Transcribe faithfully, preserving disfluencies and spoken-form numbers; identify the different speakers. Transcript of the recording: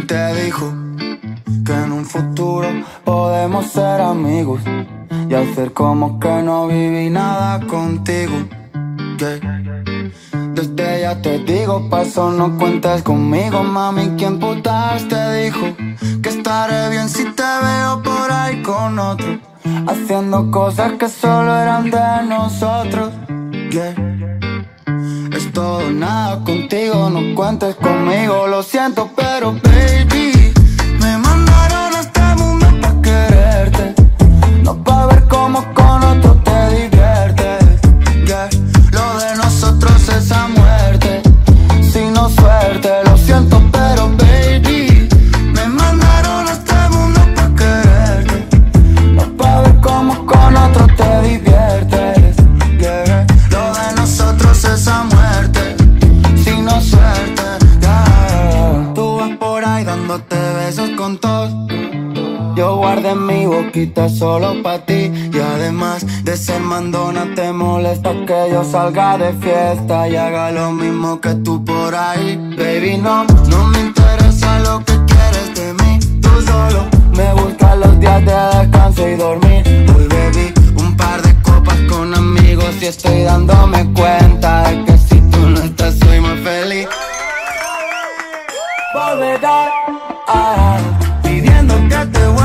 Speaker 1: ¿Quién te dijo que en un futuro podemos ser amigos? Y hacer como que no viví nada contigo. Que desde ya te digo, paso, no cuentes conmigo, mami. ¿Quién putas te dijo que estaré bien si te veo por ahí con otro? Haciendo cosas que solo eran de nosotros. Yeah. Es todo nada contigo, no cuentes conmigo. Lo siento, pero baby, me mandaron a este mundo pa' quererte, no pa' ver cómo con otro te diviertes. Yeah. Lo de nosotros es a muerte, si no suerte. Lo siento, pero baby, me mandaron a este mundo pa' quererte, no pa' ver cómo con otro te diviertes. Yeah. Lo de nosotros es a muerte, si no suerte. Yeah. Tú vas por ahí dándote besos con todos, yo guardé mi boquita solo pa' ti. Y además de ser mandona, te molesta que yo salga de fiesta y haga lo mismo que tú por ahí. Baby, no, no me interesa lo que quieres de mí. Tú solo me buscas los días de descanso y dormir. Hoy bebí un par de copas con amigos y estoy dándome cuenta de que si tú no estás soy más feliz. Volverá, ah, pidiendo que te vuelva